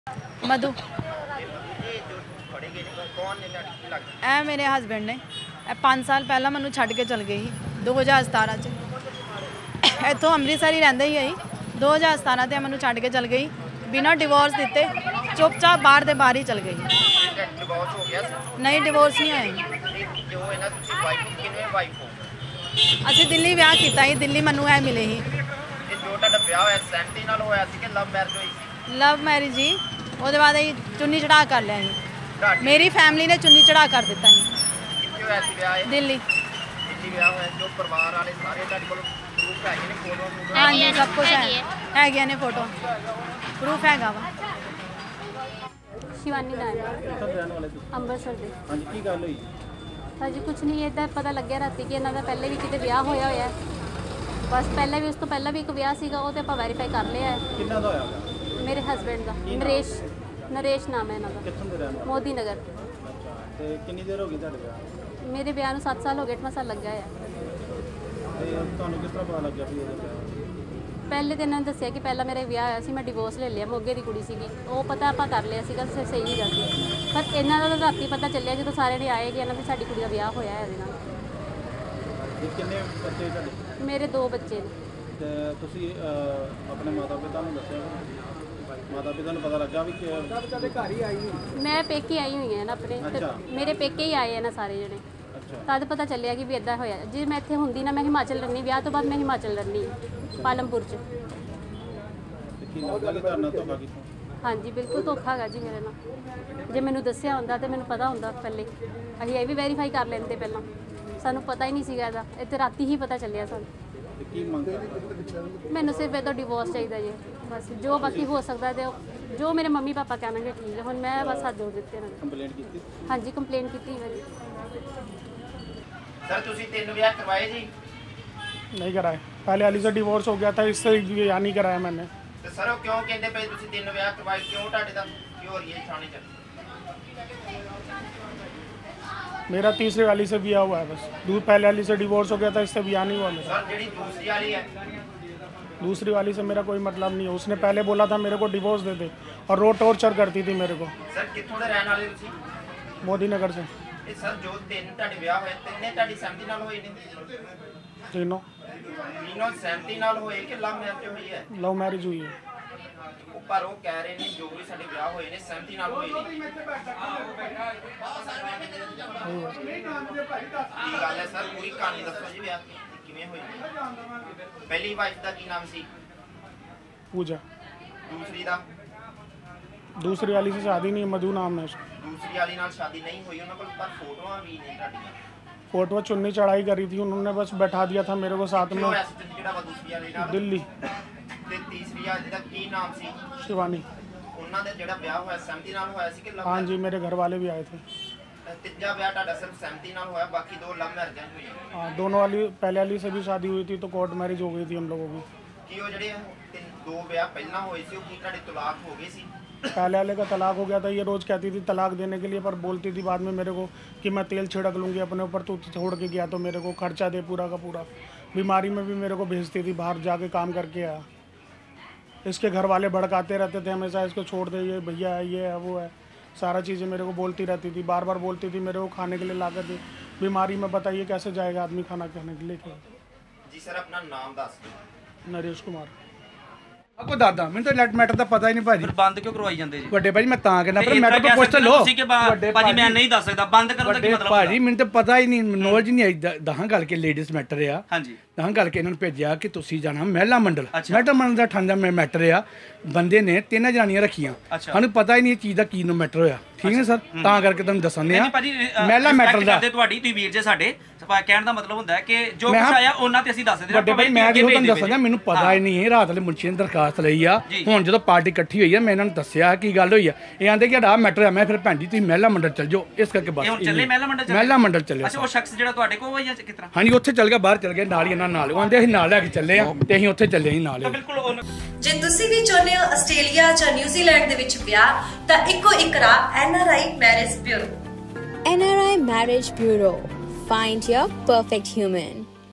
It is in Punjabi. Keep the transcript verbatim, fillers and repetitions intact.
मधु ए मेरे हसबैंड ने पाँच साल पहला मैं छड्ड के चल गई दो हज़ार सतारा च इतों अमृतसर ही रहिंदे ही दो हज़ार सतारा ते मैं छड्ड के चल गई बिना डिवोर्स दिते चुपचाप बाहर दे बाहर ही चल गई। नहीं डिवोर्स नहीं होया। असीं दिल्ली विआह कीता ही दिल्ली मैनू ऐ मिले ही लव मैरिज ही ਉਹਦੇ बाद ही चुन्नी चढ़ा कर लिया ही मेरी फैमिली ने चुन्नी चढ़ा कर दिता ही दिल्ली। हाँ जी सब कुछ है है ने फोटो प्रूफ है वा। शिवानी नाम ਅੰਮ੍ਰਿਤਸਰ ਦੇ। ਹਾਂਜੀ ਕੀ ਗੱਲ ਹੋਈ? ਹਾਂਜੀ ਕੁਝ ਨਹੀਂ ਇਦਾਂ ਪਤਾ ਲੱਗਿਆ ਰਾਤੀ ਕਿ ਇਹਨਾਂ ਦਾ ਪਹਿਲੇ ਵੀ ਕਿਤੇ ਵਿਆਹ ਹੋਇਆ ਹੋਇਆ ਹੈ। ਬਸ ਪਹਿਲੇ ਵੀ ਉਸ ਤੋਂ ਪਹਿਲਾਂ ਵੀ ਇੱਕ ਵਿਆਹ ਸੀਗਾ ਉਹ ਤੇ ਆਪਾਂ ਵੈਰੀਫਾਈ ਕਰ ਲਿਆ ਹੈ। ਕਿੰਨਾ ਦਾ ਹੋਇਆ? ਮੇਰੇ ਹਸਬੈਂਡ ਦਾ ਨਰੇਸ਼ ਨਰੇਸ਼ ਨਾਮ ਹੈ ਇਹਨਾਂ ਦਾ। ਕਿੱਥੋਂ ਦੇ ਰਹਿਣ ਵਾਲੇ? ਮੋਦੀ ਨਗਰ। ਅੱਛਾ ਤੇ ਕਿੰਨੀ ਦੇਰ ਹੋ ਗਈ ਤੁਹਾਡੇ ਵਿਆਹ? ਮੇਰੇ ਵਿਆਹ ਨੂੰ ਸੱਤ ਸਾਲ ਹੋ ਗਏ ਅੱਠਵਾਂ ਸਾਲ ਲੱਗਿਆ ਹੈ। ਤੇ ਤੁਹਾਨੂੰ ਕਿਸ ਤਰ੍ਹਾਂ ਪਤਾ ਲੱਗਿਆ ਵੀ ਇਹਦਾ ਵਿਆਹ? ਪਹਿਲੇ ਦਿਨ ਇਹਨਾਂ ਨੇ ਦੱਸਿਆ ਕਿ ਪਹਿਲਾਂ ਮੇਰਾ ਵਿਆਹ ਹੋਇਆ ਸੀ ਮੈਂ ਡਿਵੋਰਸ ਲੈ ਲਿਆ ਮੋਗੇ ਦੀ ਕੁੜੀ ਸੀਗੀ ਉਹ ਪਤਾ ਆਪਾਂ ਕਰ ਲਿਆ ਸੀਗਾ ਸਹੀ ਨਹੀਂ ਗੱਲ ਸੀ ਪਰ ਇਹਨਾਂ ਦਾ ਰਾਤੀ ਪਤਾ ਚੱਲਿਆ ਜਦੋਂ ਸਾਰੇ ਨੇ ਆਏ ਕਿ ਇਹਨਾਂ ਦੀ ਸਾਡੀ ਕੁੜੀ ਦਾ ਵਿਆਹ ਹੋਇਆ ਹੈ ਇਹਦੇ ਨਾਲ। ਕਿੰਨੇ ਬੱਚੇ ਤੁਹਾਡੇ? ਮੇਰੇ ਦੋ ਬੱਚੇ ਨੇ। ਤੇ ਤੁਸੀਂ ਆਪਣੇ ਮਾਤਾ ਪਿਤਾ ਨੂੰ ਦੱਸਿਆ? ਮਾਤਾ ਪਿਤਾ ਨੂੰ ਪਤਾ ਲੱਗਾ ਵੀ ਕਿ ਤੁਹਾਡੇ ਘਰ ਹੀ ਆਈ ਹੋਈ? ਮੈਂ ਪੇਕੇ ਆਈ ਹੋਈ ਹਾਂ ਨਾ ਆਪਣੇ ਮੇਰੇ ਪੇਕੇ ਹੀ ਆਏ ਆ ਨਾ ਸਾਰੇ ਜਣੇ ਤਦ ਪਤਾ ਚੱਲਿਆ ਕਿ ਵੀ ਇਦਾਂ ਹੋਇਆ। ਜੇ ਮੈਂ ਇੱਥੇ ਹੁੰਦੀ ਨਾ ਮੈਂ ਹਿਮਾਚਲ ਰਹਿੰਦੀ ਵਿਆਹ ਤੋਂ ਬਾਅਦ ਮੈਂ ਹਿਮਾਚਲ ਰਹਿੰਦੀ ਪਾਲਮਪੁਰ 'ਚ। ਹਾਂਜੀ ਬਿਲਕੁਲ ਧੋਖਾ ਹੈਗਾ ਜੀ ਮੇਰੇ ਨਾਲ। ਜੇ ਮੈਨੂੰ ਦੱਸਿਆ ਹੁੰਦਾ ਤੇ ਮੈਨੂੰ ਪਤਾ ਹੁੰਦਾ ਪਹਿਲੇ ਅਸੀਂ ਇਹ ਵੀ ਵੈਰੀਫਾਈ ਕਰ ਲੈਂਦੇ ਪਹਿਲਾਂ ਸਾਨੂੰ ਪਤਾ ਹੀ ਨਹੀਂ ਸੀਗਾ ਇਹਦਾ ਇੱਥੇ ਰਾਤੀ ਹੀ ਪਤਾ ਚੱਲਿਆ ਸਾਨੂੰ। ਮੈਨੂੰ ਸਿਰਫ ਇਹਦਾ ਡਿਵੋਰਸ ਚਾਹੀਦਾ ਜੀ ਬਸ ਜੋ ਬਾਕੀ ਹੋ ਸਕਦਾ ਤੇ ਜੋ ਮੇਰੇ ਮੰਮੀ ਪਾਪਾ ਕਹਿਣਗੇ ਠੀਕ ਹੈ। ਹੁਣ ਮੈਂ ਬਸ ਹੱਥ ਜੋੜ ਦਿੱਤੇ ਇਹਨਾਂ ਨੇ। ਕੰਪਲੇਂਟ ਕੀਤੀ? ਹਾਂਜੀ ਕੰਪਲੇਂਟ ਕੀਤੀ ਹੈ ਜੀ। सर तुसी तीन ब्याह करवाए जी? नहीं कराए पहले अली से डिवोर्स हो गया था इससे ब्याह नहीं कराया मैंने। तो सर क्यों कहते पे तुसी तीन ब्याह करवाए क्यों टाटे दा क्यों हो रही है थाने च? मेरा तीसरे वाली से ब्याह हुआ है बस दूर पहले वाली से डिवोर्स हो गया था इससे ब्याह नहीं हुआ मेरा। सर जेडी दूसरी वाली है? दूसरी वाली से मेरा कोई मतलब नहीं है उसने पहले बोला था मेरे को डिवोर्स दे दे और रोड टॉर्चर करती थी मेरे को। सर कित्थों दे रहने वाले तुसी? मोदी नगर से। सर जो तीन ਤੁਹਾਡੇ ਵਿਆਹ ਹੋਏ ਤਿੰਨੇ ਤੁਹਾਡੀ ਸਹਿਮਤੀ ਨਾਲ ਹੋਏ ਨੇ? तीनों तीनों सहमति नाल होए कि लव मैरिज हुई है? लव मैरिज हुई है। पर वो कह रहे ने जो भी ਸਾਡੇ ਵਿਆਹ ਹੋਏ ਨੇ सहमति ਨਾਲ ਹੋਏ ਨੇ। ਕੀ ਗੱਲ ਹੈ ਸਰ ਪੂਰੀ ਕਹਾਣੀ ਦੱਸੋ ਜੀ ਵਿਆਹ ਕਿਵੇਂ ਹੋਈ? ਪਹਿਲੀ ਵਾਈਫ ਦਾ ਕੀ ਨਾਮ ਸੀ? पूजा। दूसरी ਦਾ? दूसरी वाली से शादी नहीं मधु नाम है उसका। दूसरी वाली नाल शादी नहीं हुई उन्होंने कोल पर फोटोआं भी नहीं ਤੁਹਾਡੀਆਂ? फोटो चुन्नी चढ़ाई करी थी उन्होंने बस बैठा दिया था मेरे को साथ में। दूसरी वाली नाल? दिल्ली। ਤੇ ਤੀਸਰੀ ਵਾਲੀ ਦਾ ਕੀ ਨਾਮ ਸੀ? शिवानी। ਉਹਨਾਂ ਦਾ ਜਿਹੜਾ ਵਿਆਹ ਹੋਇਆ सहमति ਨਾਲ ਹੋਇਆ ਸੀ ਕਿ लव? हाँ जी मेरे घर वाले भी आए थे। ਤੀਜਾ ਵਿਆਹ ਤੁਹਾਡਾ ਸਿਰਫ सहमति ਨਾਲ ਹੋਇਆ बाकी दो लव मैरिज हुई? हाँ दोनों वाली पहले वाली से भी शादी हुई थी तो कोर्ट मैरिज हो गई थी हम लोगों की। ਕੀ ਉਹ ਜਿਹੜੇ ਤਿੰਨ ਦੋ ਵਿਆਹ ਪਹਿਲਾਂ ਹੋਏ ਸੀ ਉਹ ਕੀ ਤੁਹਾਡੇ ਤਲਾਕ ਹੋ ਗਏ ਸੀ? पहले वाले का तलाक हो गया था ये रोज़ कहती थी तलाक देने के लिए पर बोलती थी बाद में मेरे को कि मैं तेल छिड़क लूँगी अपने ऊपर तो छोड़ के गया तो मेरे को खर्चा दे पूरा का पूरा। बीमारी में भी मेरे को भेजती थी बाहर जाके काम करके आया। इसके घर वाले भड़काते रहते थे हमेशा इसको छोड़ दे ये भैया है ये है वो है सारा चीज़ें मेरे को बोलती रहती थी बार बार बोलती थी मेरे को खाने के लिए ला कर दे। बीमारी में बताइए कैसे जाएगा आदमी खाना खाने के लिए? जी सर अपना नाम दस। नरेश कुमार। आपको दादा मैं तो नेट मैटर ਦਾ ਪਤਾ ਹੀ ਨਹੀਂ ਭਾਜੀ। ਫਿਰ ਬੰਦ ਕਿਉਂ ਕਰਵਾਈ ਜਾਂਦੇ ਜੀ? ਵੱਡੇ ਭਾਜੀ ਮੈਂ ਤਾਂ ਕਹਿੰਦਾ ਪਰ ਮੈਟਰ ਤੋਂ ਪੁੱਛ ਲਓ। ਤੁਸੀਂ ਕਿ ਭਾਜੀ ਮੈਂ ਨਹੀਂ ਦੱਸ ਸਕਦਾ ਬੰਦ ਕਰਨ ਦਾ ਕੀ ਮਤਲਬ? ਭਾਜੀ ਮੈਨੂੰ ਤਾਂ ਪਤਾ ਹੀ ਨਹੀਂ ਨੌਲੇਜ ਨਹੀਂ ਆਈ ਦਹਾਂ ਗੱਲ ਕੇ ਲੇਡੀਜ਼ ਮੈਟਰ ਆ। ਹਾਂਜੀ ਦਹਾਂ ਗੱਲ ਕੇ ਇਹਨਾਂ ਨੂੰ ਭੇਜਿਆ ਕਿ ਤੁਸੀਂ ਜਾਣਾ ਮਹਿਲਾ ਮੰਡਲ ਮਹਿਲਾ ਮੰਡਲ ਦਾ ਠਾਂਜਾ ਮੈਟਰ ਆ। ਬੰਦੇ ਨੇ ਤਿੰਨ ਜਨਾਨੀਆਂ ਰੱਖੀਆਂ ਸਾਨੂੰ ਪਤਾ ਹੀ ਨਹੀਂ ਇਹ ਚੀਜ਼ ਦਾ ਕੀ ਨੂੰ ਮੈਟਰ ਹੋਇਆ। ਠੀਕ ਹੈ ਸਰ ਤਾਂ ਕਰਕੇ ਤੁਹਾਨੂੰ ਦੱਸਣੇ ਆ ਮਹਿਲਾ ਮੈਟਰ ਦਾ। ਤੁਹਾਡੀ ਤੁਸੀਂ ਵੀਰ ਜੇ ਸਾਡੇ ਕਹਿਣ ਦਾ ਮਤਲਬ ਹੁੰਦਾ ਹੈ ਕਿ ਜੋ ਕੁਝ ਆਇਆ ਉਹਨਾਂ ਤੇ ਅਸੀਂ ਦੱਸ ਦਿੰਦੇ। ਵੱਡੇ ਭਾਈ ਮੈਂ ਵੀ ਤੁਹਾਨੂੰ ਦੱਸਦਾ ਮੈਨੂੰ ਪਤਾ ਹੀ ਨਹੀਂ ਰਾਤ ਵਾਲੇ ਮੁੰਸ਼ੀ ਨੇ ਦਰਖਾਸਤ ਲਈ ਆ। ਹੁਣ ਜਦੋਂ ਪਾਰਟੀ ਇਕੱਠੀ ਹੋਈ ਆ ਮੈਂ ਇਹਨਾਂ ਨੂੰ ਦੱਸਿਆ ਕੀ ਗੱਲ ਹੋਈ ਆ ਇਹ ਆਂਦੇ ਕਿ ਆਹ ਮੈਟਰ ਆ। ਮੈਂ ਫਿਰ ਭੈਣ ਜੀ ਤੁਸੀਂ ਮਹਿਲਾ ਮੰਡਲ ਚੱਲ ਜਾਓ ਇਸ ਕਰਕੇ ਬਸ ਚੱਲੇ ਮਹਿਲਾ ਮੰਡਲ ਮਹਿਲਾ ਮੰਡਲ ਚੱਲੇ। ਅੱਛਾ ਉਹ ਸ਼ਖਸ ਜਿਹੜਾ ਤੁਹਾਡੇ ਕੋਲ ਹੋਇਆ ਜਾਂ ਕਿਸ ਤਰ੍ਹਾਂ? ਹਾਂਜੀ ਉੱਥੇ ਚੱਲ ਗਿਆ ਬਾਹਰ ਚੱਲ ਗਿਆ ਨਾਲ ਹੀ ਇਹਨਾਂ ਨਾਲ ਉਹ ਆਂਦੇ ਅਸੀਂ ਨਾਲ ਲੈ ਕੇ ਚੱਲੇ ਆ ਤੇ ਅਸੀਂ ਉੱਥੇ ਚੱਲੇ ਸੀ ਨਾਲ। ਬਿਲਕੁਲ ਜੇ ਤੁਸੀਂ ਵੀ ਚਾਹੁੰਦੇ ਹੋ ਆਸਟ੍ਰੇਲੀਆ ਜਾਂ ਨਿਊਜ਼ੀਲੈਂਡ ਦੇ ਵਿੱਚ ਵਿਆਹ ਤਾਂ ਇੱਕੋ ਇੱਕ ਰਾਹ N R I marriage bureau. N R I Marriage Bureau. Find your perfect human.